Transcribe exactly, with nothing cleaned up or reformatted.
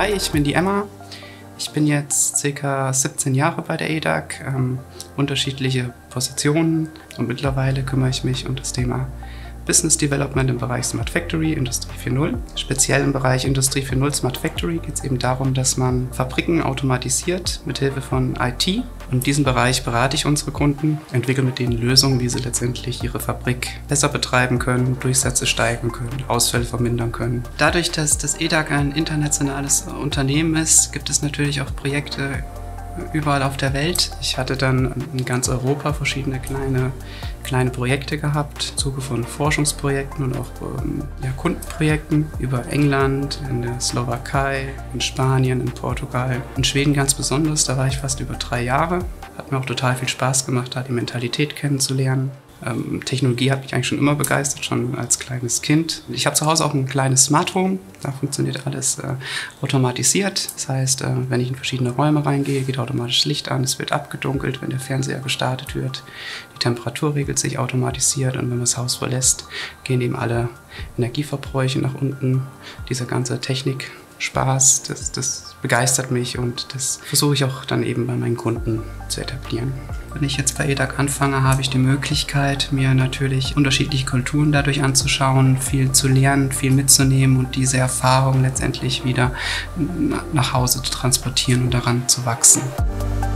Hi, ich bin die Emma. Ich bin jetzt ca. siebzehn Jahre bei der E D A G, ähm, unterschiedliche Positionen und mittlerweile kümmere ich mich um das Thema Business Development im Bereich Smart Factory, Industrie vier Punkt null. Speziell im Bereich Industrie vier Punkt null Smart Factory geht es eben darum, dass man Fabriken automatisiert mit Hilfe von I T. Und in diesem Bereich berate ich unsere Kunden, entwickle mit denen Lösungen, wie sie letztendlich ihre Fabrik besser betreiben können, Durchsätze steigern können, Ausfälle vermindern können. Dadurch, dass das E D A G ein internationales Unternehmen ist, gibt es natürlich auch Projekte überall auf der Welt. Ich hatte dann in ganz Europa verschiedene kleine, kleine Projekte gehabt, im Zuge von Forschungsprojekten und auch ähm, ja, Kundenprojekten über England, in der Slowakei, in Spanien, in Portugal, in Schweden ganz besonders. Da war ich fast über drei Jahre. Hat mir auch total viel Spaß gemacht, da die Mentalität kennenzulernen. Ähm, Technologie hat mich eigentlich schon immer begeistert, schon als kleines Kind. Ich habe zu Hause auch ein kleines Smart Home, da funktioniert alles äh, automatisiert. Das heißt, äh, wenn ich in verschiedene Räume reingehe, geht automatisch das Licht an, es wird abgedunkelt, wenn der Fernseher gestartet wird. Die Temperatur regelt sich automatisiert und wenn man das Haus verlässt, gehen eben alle Energieverbräuche nach unten. Diese ganze Technik, Spaß, das, das begeistert mich und das versuche ich auch dann eben bei meinen Kunden zu etablieren. Wenn ich jetzt bei E D A G anfange, habe ich die Möglichkeit, mir natürlich unterschiedliche Kulturen dadurch anzuschauen, viel zu lernen, viel mitzunehmen und diese Erfahrung letztendlich wieder nach Hause zu transportieren und daran zu wachsen.